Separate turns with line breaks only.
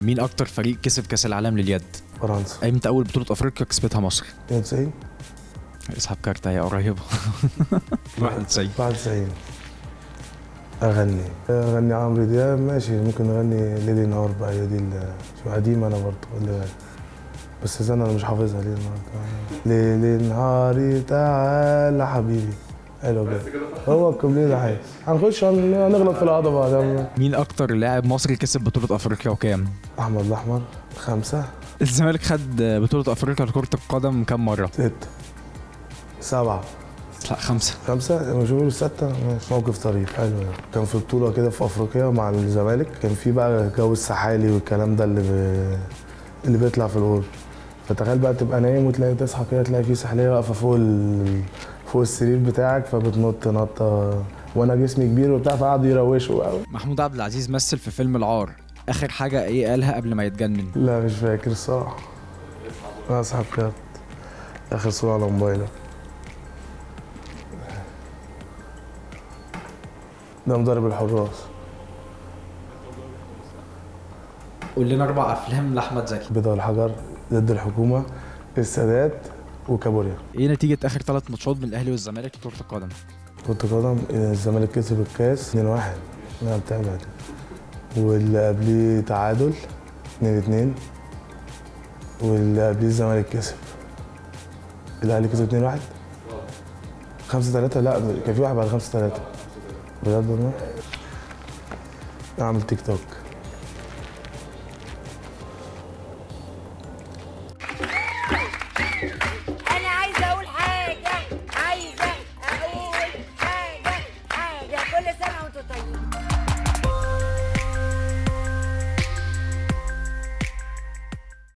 مين اكتر فريق كسب كاس العالم لليد؟
فرنسا.
امتى اول بطوله افريقيا كسبتها مصر؟
92.
اسحب كارت هي قريبه. 91.
91. اغني عمرو دياب ماشي، ممكن نغني ليلي نهار بقى، هي دي شو قديمه انا برضه اللي غني. بس انا مش حافظها. ليلي نهار ليلي نهاري تعالى حبيبي. حلو كده. هو الكوبليه ده حلو. هنخش هنغلط في الهضبه.
مين اكتر لاعب مصري كسب بطوله افريقيا وكام؟
احمد الاحمر. 5.
الزمالك خد بطوله افريقيا لكره القدم كام مره؟
6. 7.
لا 5.
5 مش بقول 6. موقف طريف حلو يعني. كان في بطوله كده في افريقيا مع الزمالك، كان في بقى جو السحالي والكلام ده اللي بيطلع في الغول. فتخيل بقى تبقى نايم وتلاقي تصحى كده تلاقي في سحليه واقفه فوق السرير بتاعك، فبتنط نطه وانا جسمي كبير وبتاع، فقعدوا يروشوا قوي.
محمود عبد العزيز مثل في فيلم العار، اخر حاجه ايه قالها قبل ما يتجنن؟
لا مش فاكر الصراحه. انا اسحب كارت. اخر صوره على موبايلك. ده مدرب الحراس.
قول لنا 4 افلام لاحمد زكي.
بيضة والحجر، ضد الحكومه، السادات، وكابوريا.
ايه نتيجه اخر 3 ماتشات من الاهلي والزمالك لكره القدم؟
كرة القدم الزمالك كسب الكاس 2-1. انا بتابع. واللي قبليه تعادل 2-2. واللي قبليه الزمالك كسب. الاهلي كسب 2-1. 5-3. لا كان في واحد بعد 5-3. بجد والله. اعمل تيك توك.